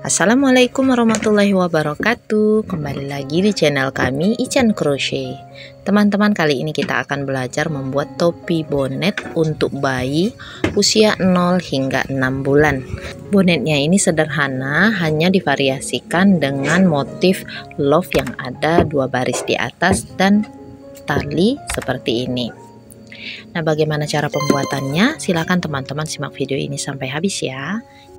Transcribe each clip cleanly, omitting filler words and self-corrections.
Assalamualaikum warahmatullahi wabarakatuh. Kembali lagi di channel kami Ican Crochet. Teman-teman, kali ini kita akan belajar membuat topi bonet untuk bayi usia 0 hingga 6 bulan. Bonetnya ini sederhana, hanya divariasikan dengan motif love yang ada 2 baris di atas dan tali seperti ini. Nah, bagaimana cara pembuatannya? Silakan teman-teman simak video ini sampai habis ya.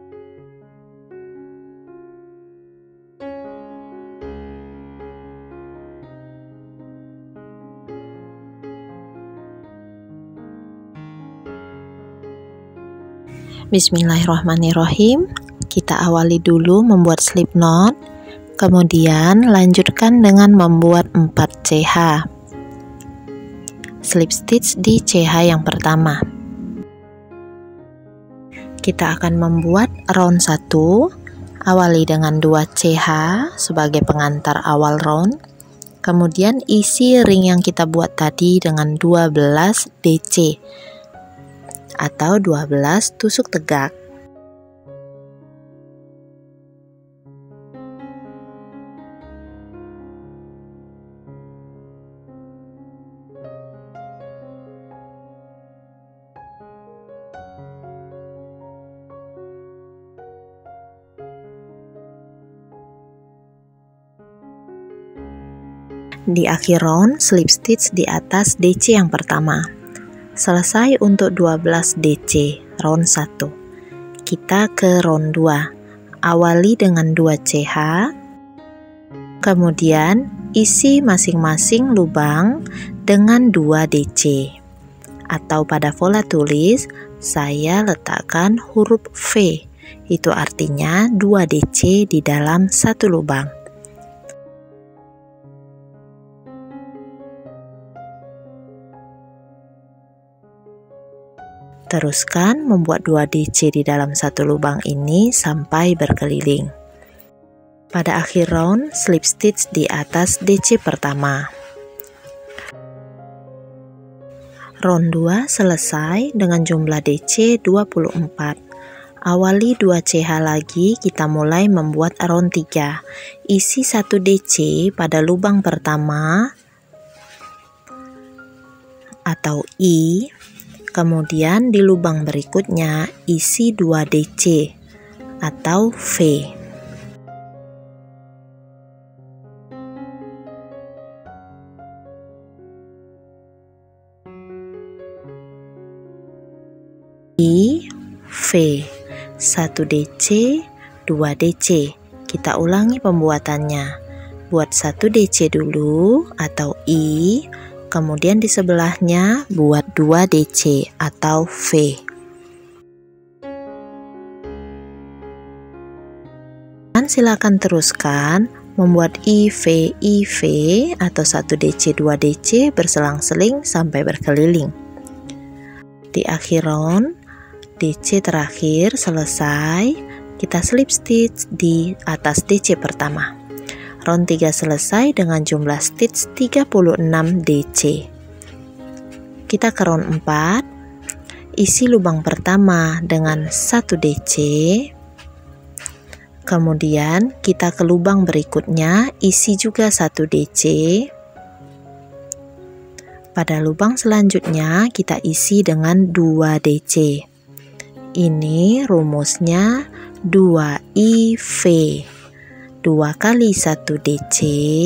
Bismillahirrahmanirrahim. Kita awali dulu membuat slip knot, kemudian lanjutkan dengan membuat 4 CH. Slip stitch di CH yang pertama. Kita akan membuat round 1, awali dengan 2 CH sebagai pengantar awal round. Kemudian isi ring yang kita buat tadi dengan 12 DC atau 12 tusuk tegak. Di akhir round, slip stitch di atas DC yang pertama. Selesai untuk 12 DC round 1. Kita ke round 2. Awali dengan 2 CH. Kemudian isi masing-masing lubang dengan 2 DC. Atau pada pola tulis saya letakkan huruf V. Itu artinya 2 DC di dalam satu lubang. Teruskan membuat 2 DC di dalam satu lubang ini sampai berkeliling. Pada akhir round, slip stitch di atas DC pertama. Round 2 selesai dengan jumlah DC 24. Awali 2 CH lagi, kita mulai membuat round 3. Isi 1 DC pada lubang pertama atau I. Kemudian di lubang berikutnya isi 2 DC atau V. I, V, 1 DC, 2 DC. Kita ulangi pembuatannya. Buat 1 DC dulu atau I. Kemudian di sebelahnya buat 2 DC atau V. Dan silakan teruskan membuat IV atau 1 DC 2 DC berselang-seling sampai berkeliling. Di akhir round, DC terakhir selesai, kita slip stitch di atas DC pertama. Round 3 selesai dengan jumlah stitch 36 DC. Kita ke round 4. Isi lubang pertama dengan 1 DC. Kemudian kita ke lubang berikutnya, isi juga 1 DC. Pada lubang selanjutnya kita isi dengan 2 DC. Ini rumusnya 2IV. 2 kali 1 DC,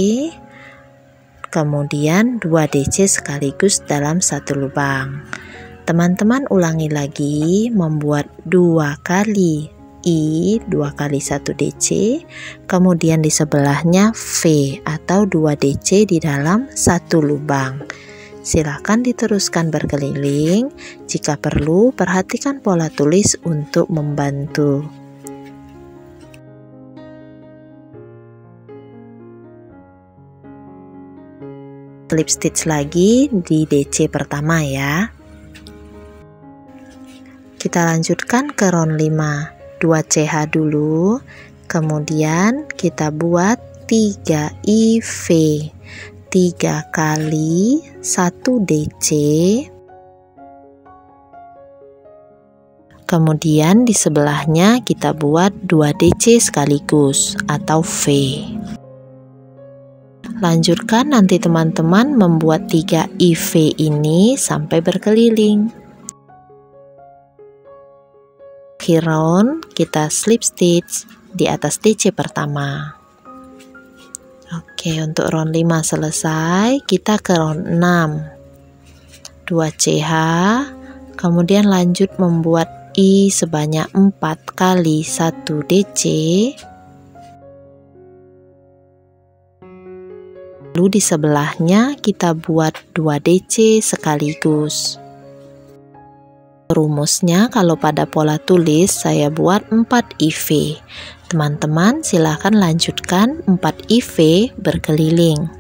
kemudian 2 DC sekaligus dalam satu lubang. Teman-teman ulangi lagi membuat 2 kali I, 2 kali 1 DC, kemudian di sebelahnya V atau 2 DC di dalam satu lubang. Silahkan diteruskan berkeliling. Jika perlu, perhatikan pola tulis untuk membantu. Slip stitch lagi di DC pertama ya. Kita lanjutkan ke round 5. 2 CH dulu, kemudian kita buat 3 IV, 3 kali 1 DC, Kemudian di sebelahnya kita buat 2 DC sekaligus atau V. Lanjutkan nanti teman-teman membuat 3 IV ini sampai berkeliling. Akhir round kita slip stitch di atas DC pertama. Oke, untuk round 5 selesai, kita ke round 6. 2 CH, kemudian lanjut membuat I sebanyak 4 kali 1 DC. Lalu di sebelahnya kita buat 2 DC sekaligus. Rumusnya kalau pada pola tulis saya buat 4 IV. Teman-teman silahkan lanjutkan 4 IV berkeliling.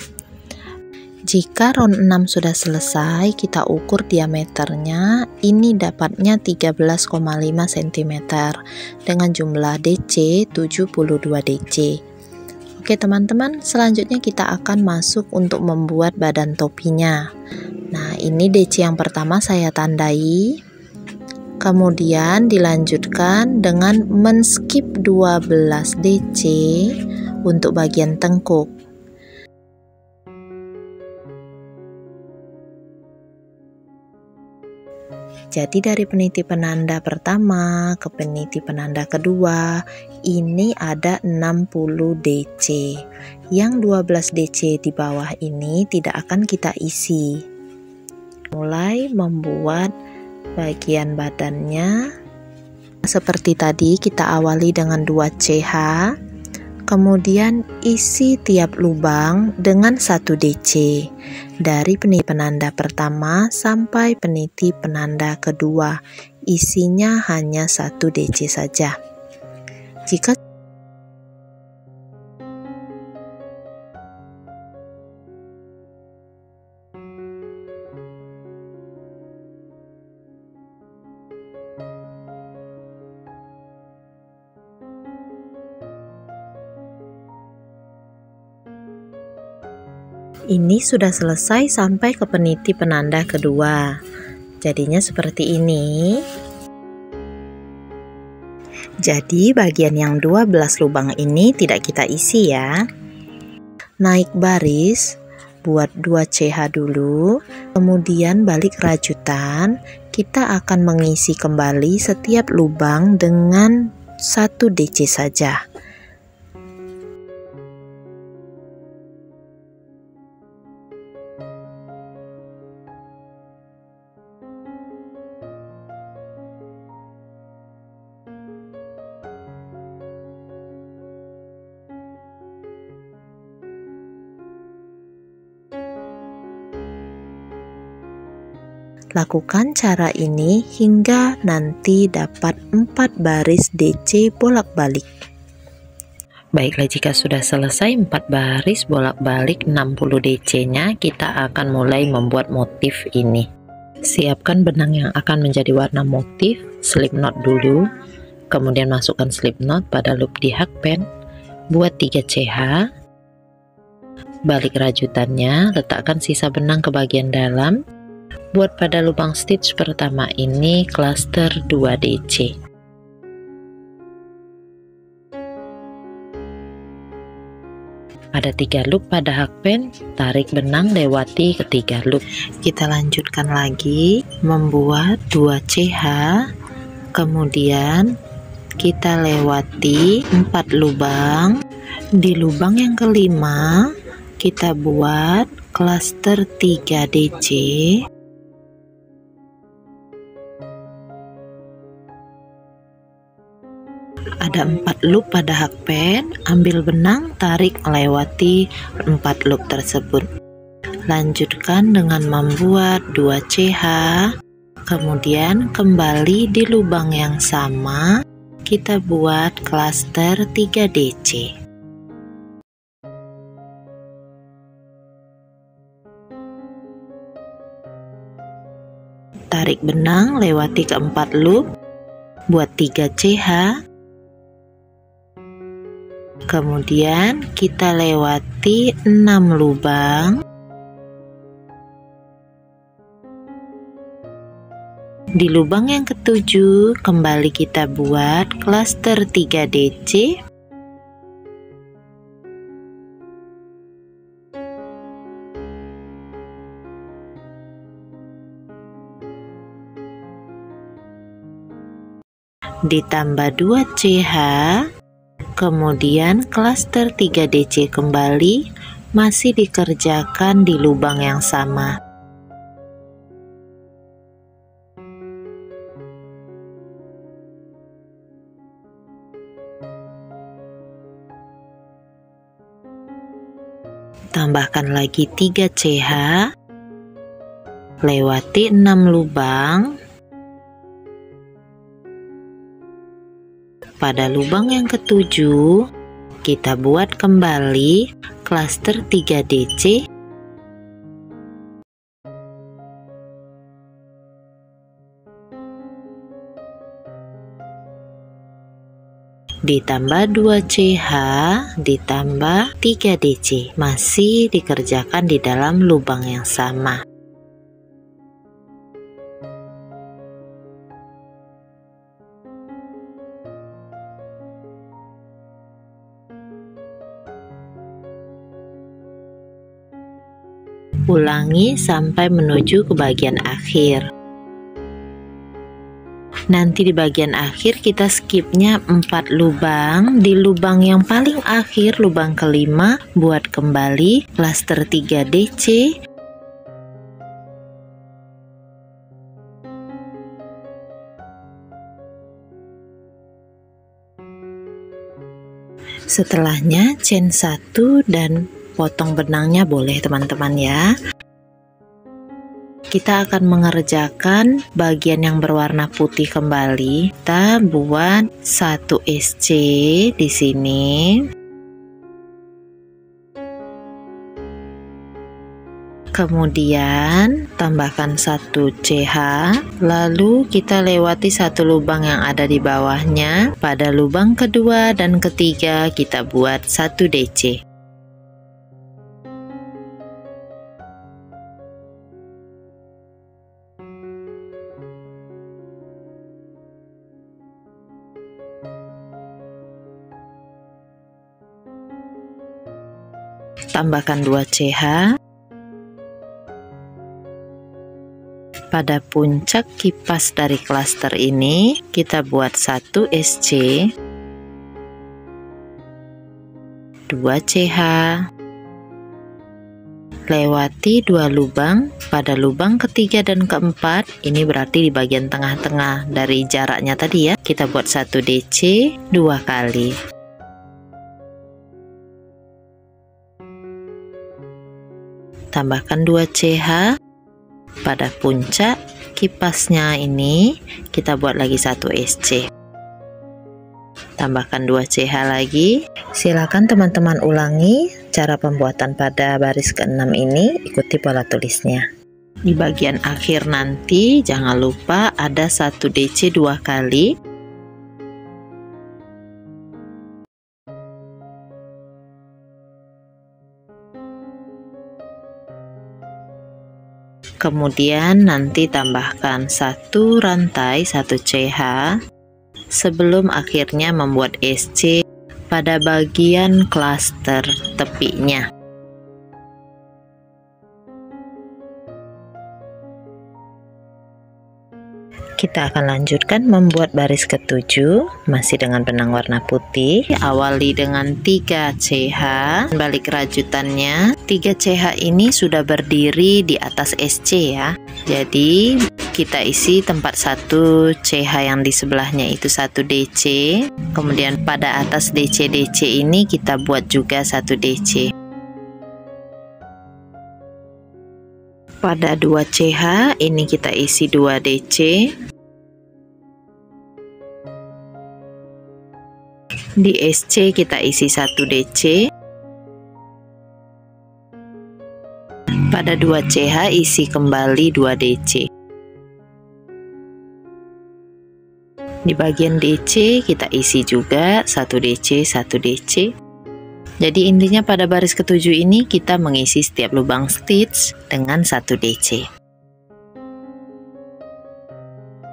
Jika round 6 sudah selesai, kita ukur diameternya. Ini dapatnya 13,5 cm dengan jumlah DC 72 DC. Oke teman-teman, selanjutnya kita akan masuk untuk membuat badan topinya. Nah, ini DC yang pertama saya tandai. Kemudian dilanjutkan dengan men-skip 12 DC untuk bagian tengkuk. Jadi dari peniti penanda pertama ke peniti penanda kedua, ini ada 60 DC. Yang 12 DC di bawah ini tidak akan kita isi. Mulai membuat bagian badannya. Seperti tadi kita awali dengan 2 CH. Kemudian isi tiap lubang dengan 1 DC dari peniti penanda pertama sampai peniti penanda kedua. Isinya hanya 1 DC saja. Jika ini sudah selesai sampai ke peniti penanda kedua. Jadinya seperti ini. Jadi bagian yang 12 lubang ini tidak kita isi ya. Naik baris, buat 2 CH dulu, kemudian balik rajutan. Kita akan mengisi kembali setiap lubang dengan 1 DC saja. Lakukan cara ini hingga nanti dapat 4 baris DC bolak-balik. Baiklah, jika sudah selesai 4 baris bolak-balik 60 DC-nya, kita akan mulai membuat motif ini. Siapkan benang yang akan menjadi warna motif, slip knot dulu, kemudian masukkan slip knot pada loop di hakpen, buat 3 CH, balik rajutannya, letakkan sisa benang ke bagian dalam. Buat pada lubang stitch pertama ini cluster 2 DC. Ada 3 loop pada hakpen, tarik benang lewati ketiga loop. Kita lanjutkan lagi membuat 2 CH, kemudian kita lewati 4 lubang. Di lubang yang kelima kita buat cluster 3 DC. Ada 4 loop pada hakpen, ambil benang, tarik melewati 4 loop tersebut. Lanjutkan dengan membuat 2 CH, kemudian kembali di lubang yang sama, kita buat cluster 3 DC. Tarik benang lewati keempat loop, buat 3 CH, kemudian kita lewati 6 lubang, Di lubang yang ketujuh, kembali kita buat klaster 3 DC. Ditambah 2 CH, kemudian klaster 3 DC kembali, masih dikerjakan di lubang yang sama. Tambahkan lagi 3 CH, lewati 6 lubang. Pada lubang yang ketujuh, kita buat kembali klaster 3 DC. Ditambah 2 CH, ditambah 3 DC, masih dikerjakan di dalam lubang yang sama. Ulangi sampai menuju ke bagian akhir. Nanti di bagian akhir kita skipnya 4 lubang. Di lubang yang paling akhir, lubang kelima, buat kembali klaster 3 DC. Setelahnya chain 1 dan potong benangnya boleh teman-teman ya. Kita akan mengerjakan bagian yang berwarna putih kembali. Kita buat 1 SC di sini. Kemudian tambahkan 1 CH, lalu kita lewati 1 lubang yang ada di bawahnya. Pada lubang kedua dan ketiga kita buat 1 DC. Tambahkan 2 CH. Pada puncak kipas dari klaster ini kita buat 1 SC, 2 CH, lewati 2 lubang. Pada lubang ketiga dan keempat, ini berarti di bagian tengah-tengah dari jaraknya tadi ya, kita buat 1 DC 2 kali. Tambahkan 2 CH. Pada puncak kipasnya ini kita buat lagi 1 SC. Tambahkan 2 CH lagi. Silakan teman-teman ulangi cara pembuatan pada baris ke-6 ini, ikuti pola tulisnya. Di bagian akhir nanti jangan lupa ada 1 DC 2 kali. Kemudian nanti tambahkan 1 rantai 1 CH sebelum akhirnya membuat SC pada bagian klaster tepinya. Kita akan lanjutkan membuat baris ke-7 masih dengan benang warna putih. Awali dengan 3 CH, balik rajutannya. 3 CH ini sudah berdiri di atas SC ya. Jadi kita isi tempat 1 CH yang di sebelahnya itu 1 DC. Kemudian pada atas DC ini kita buat juga 1 DC. Pada 2 CH ini kita isi 2 DC. Di SC kita isi 1 DC. Pada 2 CH isi kembali 2 DC. Di bagian DC kita isi juga 1 DC 1 DC. Jadi intinya pada baris ke-7 ini kita mengisi setiap lubang stitch dengan 1 DC.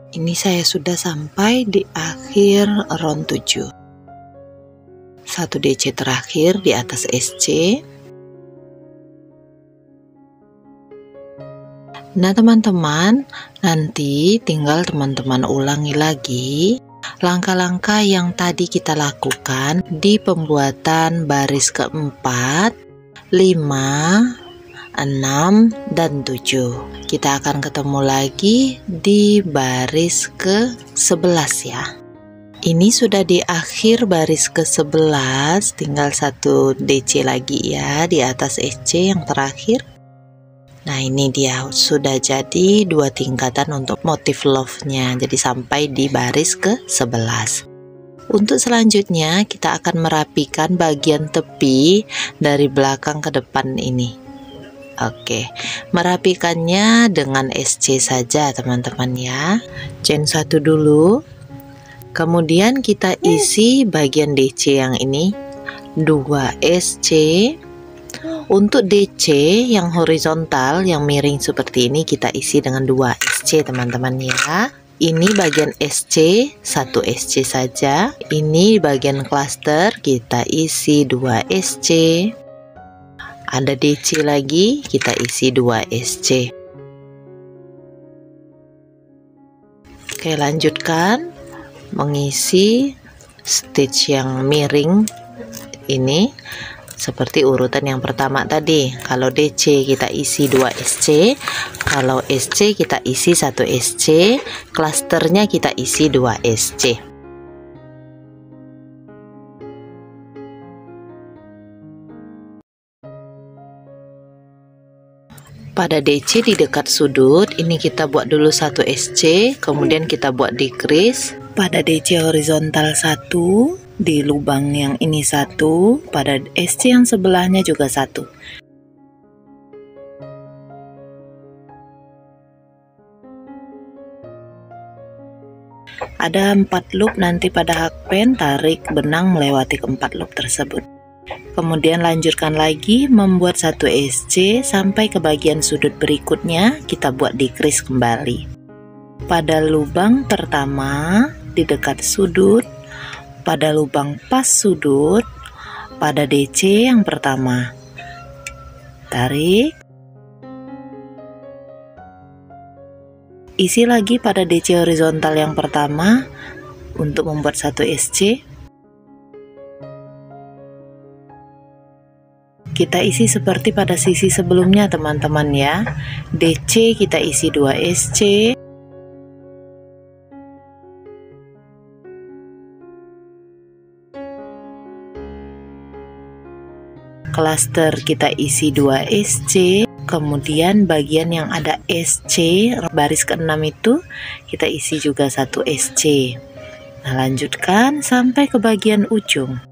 Ini saya sudah sampai di akhir round 7. 1 DC terakhir di atas SC. Nah teman-teman, nanti tinggal teman-teman ulangi lagi langkah-langkah yang tadi kita lakukan di pembuatan baris keempat, 5, 6, dan 7. Kita akan ketemu lagi di baris ke-11 ya. Ini sudah di akhir baris ke-11, tinggal 1 DC lagi ya di atas SC yang terakhir. Nah ini dia sudah jadi 2 tingkatan untuk motif love-nya, jadi sampai di baris ke-11. Untuk selanjutnya kita akan merapikan bagian tepi dari belakang ke depan ini. Oke, merapikannya dengan SC saja teman-teman ya. Chain 1 dulu. Kemudian kita isi bagian DC yang ini 2 SC. Untuk DC yang horizontal yang miring seperti ini kita isi dengan 2 SC teman-teman ya. Ini bagian SC, 1 SC saja. Ini bagian cluster kita isi 2 SC. Ada DC lagi, kita isi 2 SC. Oke, lanjutkan mengisi stitch yang miring ini seperti urutan yang pertama tadi. Kalau DC kita isi 2 SC, kalau SC kita isi 1 SC, klasternya kita isi 2 SC. Pada DC di dekat sudut ini kita buat dulu 1 SC, kemudian kita buat decrease. Pada DC horizontal 1, di lubang yang ini 1, pada SC yang sebelahnya juga 1. Ada 4 loop, nanti pada hakpen tarik benang melewati ke-4 loop tersebut. Kemudian lanjutkan lagi membuat 1 SC sampai ke bagian sudut berikutnya, kita buat decrease kembali. Pada lubang pertama di dekat sudut, pada lubang pas sudut, pada DC yang pertama tarik, isi lagi pada DC horizontal yang pertama untuk membuat 1 SC. Kita isi seperti pada sisi sebelumnya teman-teman ya. DC kita isi 2 SC. Cluster kita isi 2 SC. Kemudian bagian yang ada SC baris ke-6 itu kita isi juga 1 SC. Nah lanjutkan sampai ke bagian ujung.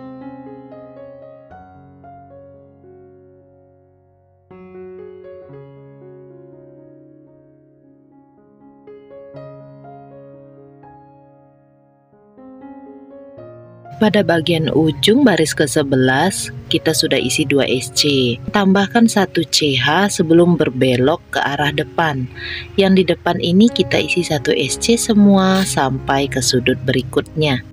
Pada bagian ujung baris ke-11 kita sudah isi 2 SC. Tambahkan 1 CH sebelum berbelok ke arah depan. Yang di depan ini kita isi 1 SC semua sampai ke sudut berikutnya.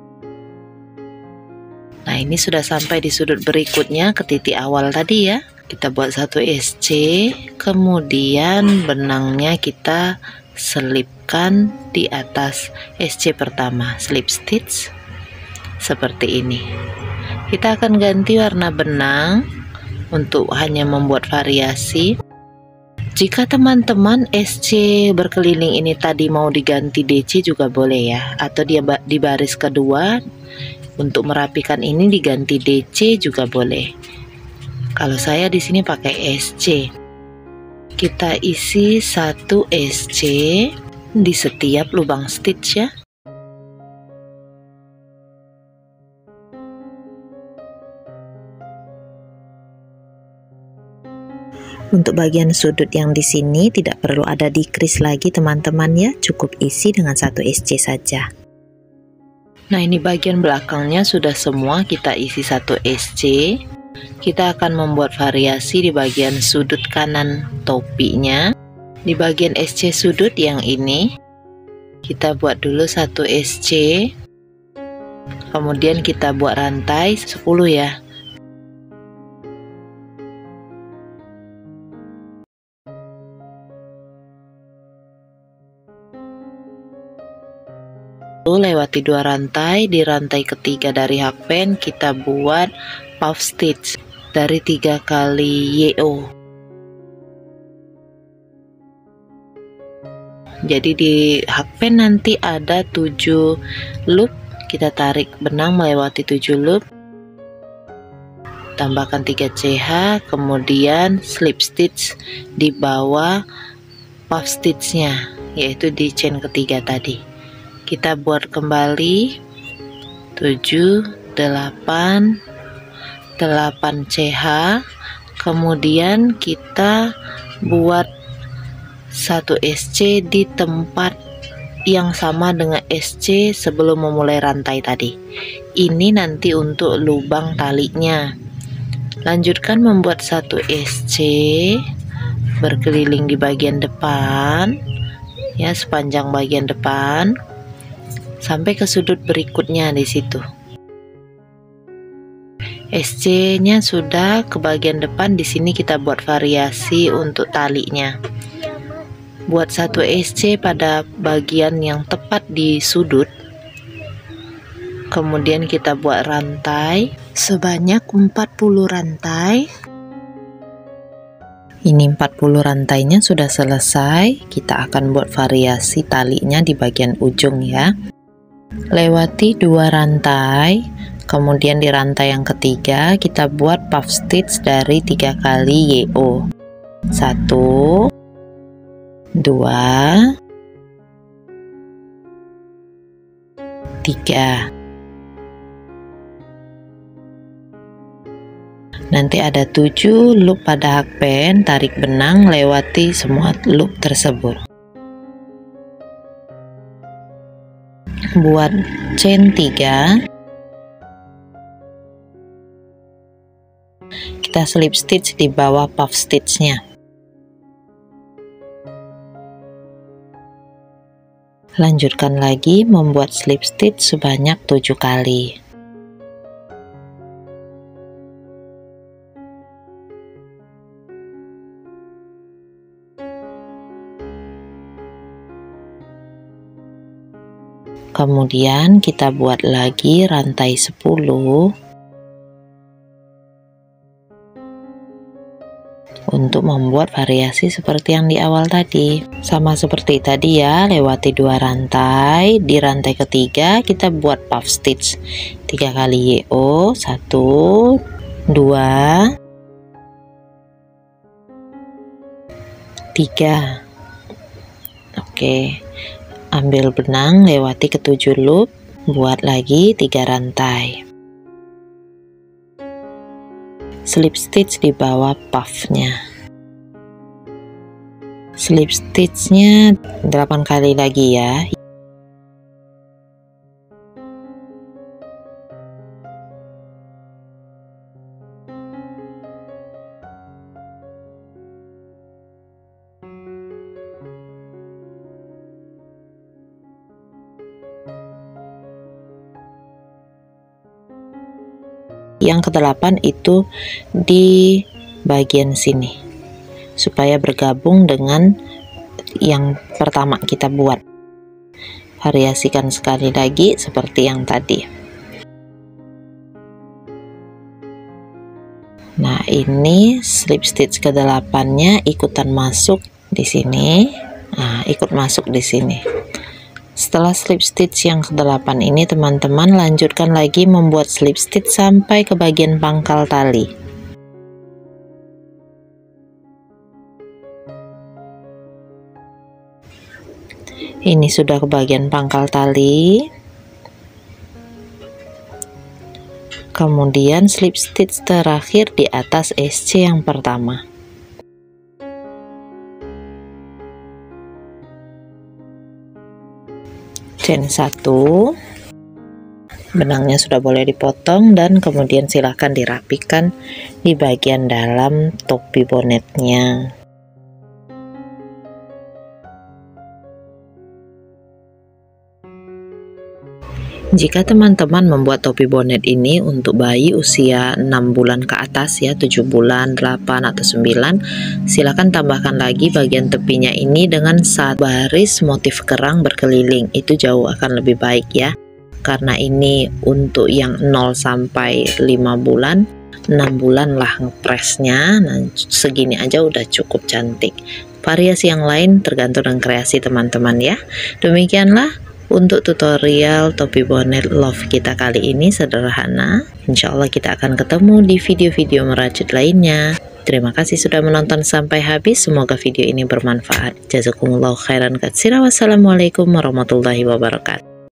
Nah ini sudah sampai di sudut berikutnya ke titik awal tadi ya. Kita buat 1 SC, kemudian benangnya kita selipkan di atas SC pertama, slip stitch seperti ini. Kita akan ganti warna benang untuk hanya membuat variasi. Jika teman-teman SC berkeliling ini tadi mau diganti DC juga boleh ya, atau dia di baris kedua untuk merapikan ini diganti DC juga boleh. Kalau saya di sini pakai SC. Kita isi 1 SC di setiap lubang stitch ya. Untuk bagian sudut yang di sini tidak perlu ada decrease lagi teman-teman ya, cukup isi dengan 1 SC saja. Nah ini bagian belakangnya sudah semua kita isi 1 SC. Kita akan membuat variasi di bagian sudut kanan topinya. Di bagian SC sudut yang ini Kita buat dulu 1 SC, kemudian kita buat rantai 10 ya. Lewati 2 rantai, di rantai ketiga dari hakpen kita buat puff stitch dari 3 kali YO. Jadi di hakpen nanti ada 7 loop, kita tarik benang melewati 7 loop, tambahkan 3 CH, kemudian slip stitch di bawah puff stitchnya, yaitu di chain ketiga tadi. Kita buat kembali 7, 8 CH, kemudian kita buat 1 SC di tempat yang sama dengan SC sebelum memulai rantai tadi. Ini nanti untuk lubang talinya. Lanjutkan membuat 1 SC berkeliling di bagian depan ya, sepanjang bagian depan sampai ke sudut berikutnya. Di situ SC-nya sudah ke bagian depan. Di sini kita buat variasi untuk talinya. Buat 1 SC pada bagian yang tepat di sudut. Kemudian kita buat rantai sebanyak 40 rantai. Ini 40 rantainya sudah selesai. Kita akan buat variasi talinya di bagian ujung ya. Lewati 2 rantai, kemudian di rantai yang ketiga kita buat puff stitch dari 3 kali YO. 1, 2, 3. Nanti ada 7 loop pada hakpen, tarik benang lewati semua loop tersebut. Buat chain 3, kita slip stitch di bawah puff stitchnya. Lanjutkan lagi membuat slip stitch sebanyak 7 kali. Kemudian kita buat lagi rantai 10 untuk membuat variasi seperti yang di awal tadi. Sama seperti tadi ya, lewati 2 rantai, di rantai ketiga kita buat puff stitch 3 kali YO. 1, 2, 3. Oke, ambil benang lewati ke 7 loop, buat lagi 3 rantai, slip stitch di bawah puffnya. Slip stitchnya 8 kali lagi ya. Yang ke-8 itu di bagian sini supaya bergabung dengan yang pertama kita buat. Variasikan sekali lagi seperti yang tadi. Nah, ini slip stitch ke-8 nya ikutan masuk di sini. Nah, ikut masuk di sini. Setelah slip stitch yang ke-8 ini, teman-teman lanjutkan lagi membuat slip stitch sampai ke bagian pangkal tali. Ini sudah ke bagian pangkal tali. Kemudian slip stitch terakhir di atas SC yang pertama. Chain 1, benangnya sudah boleh dipotong dan kemudian silahkan dirapikan di bagian dalam topi bonetnya. Jika teman-teman membuat topi bonet ini untuk bayi usia 6 bulan ke atas ya, 7 bulan, 8 atau 9, silakan tambahkan lagi bagian tepinya ini dengan 1 baris motif kerang berkeliling. Itu jauh akan lebih baik ya. Karena ini untuk yang 0 sampai 5 bulan, 6 bulan lah ngepresnya. Nah, segini aja udah cukup cantik. Variasi yang lain tergantung dengan kreasi teman-teman ya. Demikianlah untuk tutorial topi bonet love kita kali ini, sederhana. Insya Allah kita akan ketemu di video-video merajut lainnya. Terima kasih sudah menonton sampai habis. Semoga video ini bermanfaat. Jazakumullahu khairan katsira. Wassalamualaikum warahmatullahi wabarakatuh.